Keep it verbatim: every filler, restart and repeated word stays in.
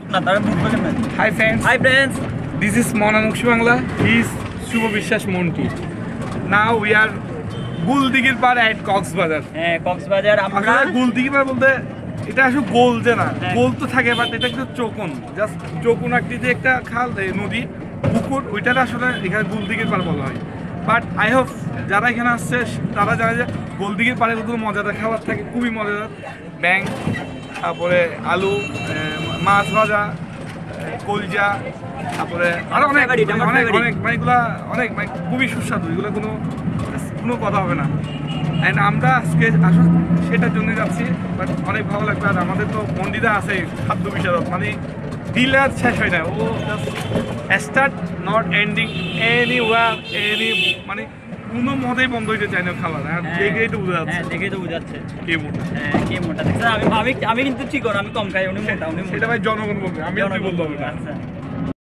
না তারা বুঝবে কেন? Hi friends, hi friends, this is Mona মুক্সি বাংলা, হি ইজ শুভ বিশ্বাস মন্টি। নাও উই আর গুলদিঘির পাড় এট কক্সবাজার। হ্যাঁ কক্সবাজার আমরা আসলে গুলদিঘির পাড় বলতে এটা আসলে গোল যে না, গোল তো থাকে বাট এটা কিন্তু চৌকোন, জাস্ট চৌকোন আকৃতি একটা খাল, এই নদী পুকুর, ওইটার আসলে এখানে গুলদিঘির পাড় বলা হয়। বাট আই হোপ যারা এখানে আসছে তারা জানে যে গুলদিঘির পাড়ে কত মজাদার খাবার থাকে, খুবই মজাদার। ব্যাং, তারপরে আলু, মাছ ভাজা, কলজা, তারপরে আরো অনেক অনেক অনেক মানে এগুলা অনেক মানে খুবই সুস্বাদু, এগুলো কোনো কোনো কথা হবে না। অ্যান্ড আমরা আজকে আসলে সেটার জন্য যাচ্ছি, বাট অনেক ভালো লাগবে। আর আমাদের তো মন্দিরা আছে খাদ্য বিশারদ, মানে দিল আর শেষ হয় না, ও start not ending any war any, মানে কোনো মতেই বন্ধ হইতে চাই না খাবার। হ্যাঁ দেখেই তো বোঝা যাচ্ছে, হ্যাঁ দেখেই তো বোঝা যাচ্ছে কে মোটা। হ্যাঁ কে মোটা দেখছেন? আমি আমি আমি কিন্তু চিকন, আমি কম খাই, উনি মোটা, উনি মোটা। সেটা ভাই জনগণ বলবে, আমি আর তুই বলতে হবে না। আচ্ছা